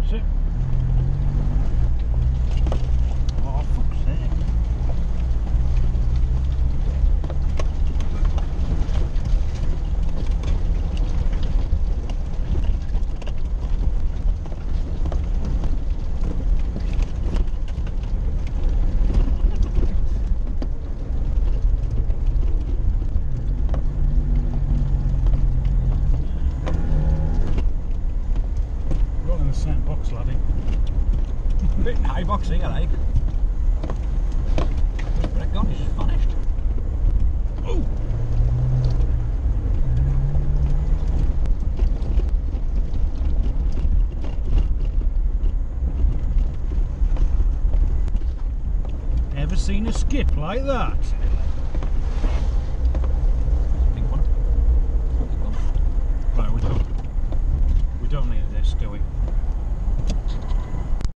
That's it. Oh, fuck's sake. We're all in the same box, laddie. Bit high box here, like. Brake on, he's just vanished. Oh! Ever seen a skip like that? Big one. Big one. Right, we don't need this, do we?